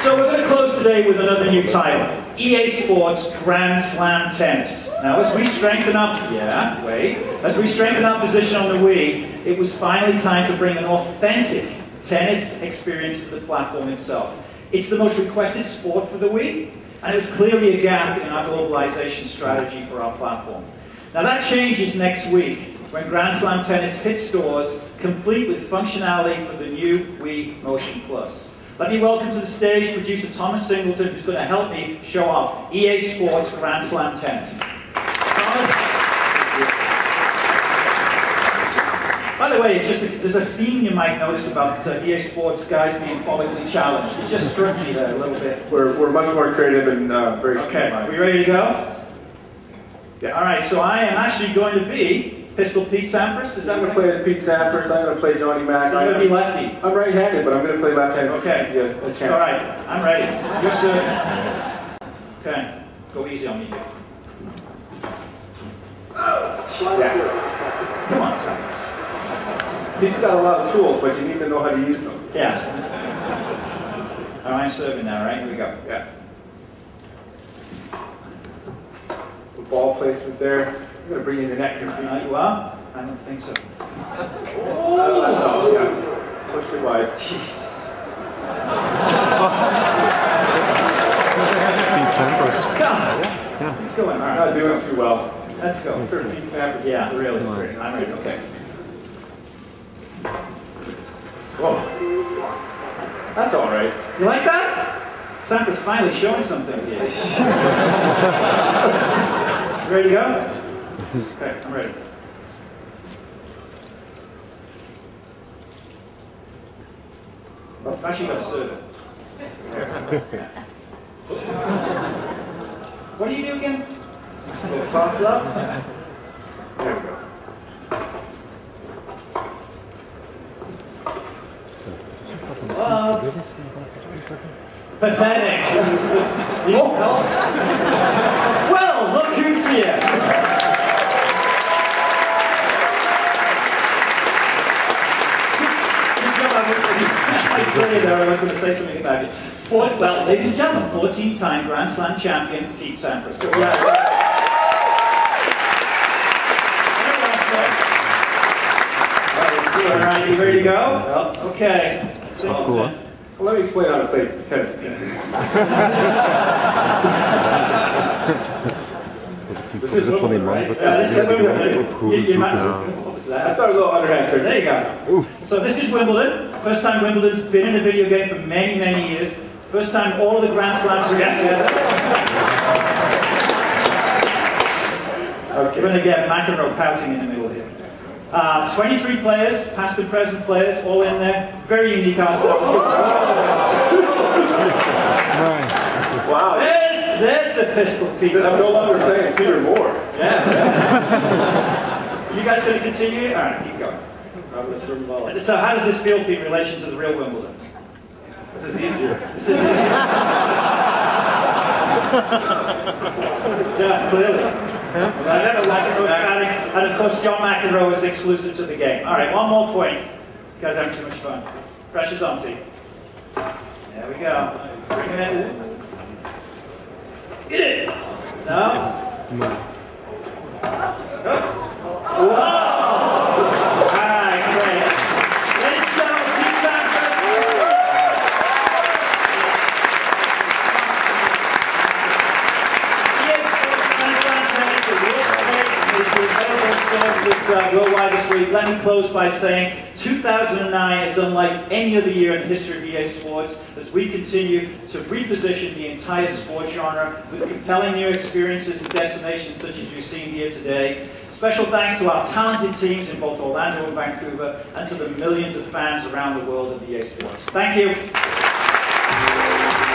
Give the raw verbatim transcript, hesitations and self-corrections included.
So we're going to close today with another new title, E A Sports Grand Slam Tennis. Now as we strengthen up, yeah, wait, as we strengthen our position on the Wii, it was finally time to bring an authentic tennis experience to the platform itself. It's the most requested sport for the Wii, and it was clearly a gap in our globalization strategy for our platform. Now that changes next week when Grand Slam Tennis hits stores, complete with functionality for the new Wii Motion Plus. Let me welcome to the stage producer Thomas Singleton, who's going to help me show off E A Sports Grand Slam Tennis. Thomas? By the way, just a, there's a theme you might notice about uh, E A Sports guys being follically challenged. It just struck me there a little bit. We're, we're much more creative and uh, very Okay, are we ready to go? Yeah. All right, so I am actually going to be Pistol Pete Sampras. Is that I'm what going to play as Pete Sampras. I'm going to play Johnny Mac. So I'm going to be lefty. I'm right-handed, but I'm going to play left-handed. Okay. Yeah, a chance. All right, I'm ready. You're serving. Okay, go easy on me, Jake. Yeah. Come on, Sampras. He's got a lot of tools, but you need to know how to use them. Yeah. All right, I'm serving now, right? Here we go. Yeah. The ball placement there. I'm going to bring in the net. Uh, you are? I don't think so. Oh! Yeah. Push it wide. Jesus. Pete Sampras. God. Yeah. Let's go in. All right, Not let's doing go. too well. Let's go. For Pete Sampras. Yeah, really. I'm ready. Okay. Whoa. That's all right. You like that? Sampras finally showing something here. You ready to go? Okay, I'm ready. I've actually got to serve it. What do you do again? So toss up. There we go. Uh, pathetic. You help? Well, look who's here. I said there, I was going to say something about it. Four, well, ladies and gentlemen, fourteen-time Grand Slam champion Pete Sampras. So, yeah. All right, you ready to go? Well, okay. So, Cool. Well, let me explain how to play tennis. This is van die man. yeah, this is Wimbledon. You, you might, what was I that? started a little underhand, sir. There you go. So this is Wimbledon. First time Wimbledon's been in a video game for many, many years. First time all of the Grand Slams are together. Okay. We're going to get McEnroe pouting in the middle here. Uh, twenty-three players, past and present players, all in there. Very unique arsenal. Wow. There's, there's the pistol, Pete. I'm no longer playing Peter Moore. Yeah. yeah. You guys going to continue? All right, keep going. So how does this feel, Pete, in relation to the real Wimbledon? This is easier. This is easier. Yeah, clearly. Well, I never liked those batting, and of course John McEnroe is exclusive to the game. All right, one more point. You guys are having too much fun. Pressure's on, Pete. There we go. Bring it in. Get it! No? Go. Whoa! All right, great. Ladies and gentlemen, Pete Sampras. This uh, worldwide this week. Let me close by saying two thousand nine is unlike any other year in the history of E A Sports as we continue to reposition the entire sports genre with compelling new experiences and destinations such as you've seen here today. Special thanks to our talented teams in both Orlando and Vancouver and to the millions of fans around the world of E A Sports. Thank you.